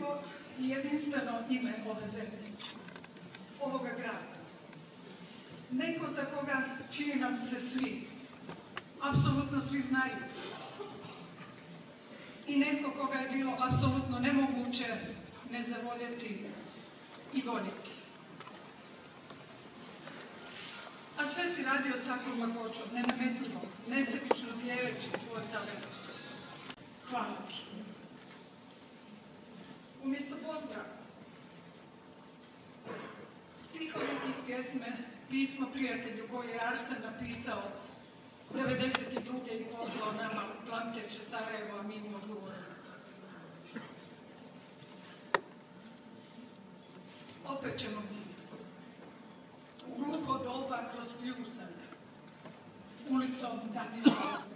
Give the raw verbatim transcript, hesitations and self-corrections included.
nepokolebljivo i jedinstveno ime ove zemlje, ovoga grada. Neko za koga čini nam se svi, apsolutno svi znaju. I neko koga je bilo apsolutno nemoguće ne zavoljeti i voljeti. A sve si radio s takvom lakoćom, nenametljivo, nesebično dijeleći svoj talent. Hvala ti. Umjesto pozdrava, stihovi iz pjesme Pismo prijatelju koje je Arsen napisao devedeset druge i poslao nama u plamteće Sarajevo, a mi mu odgovorili. Opet ćemo mi u glupo doba kroz pljusak, ulicom Danilova.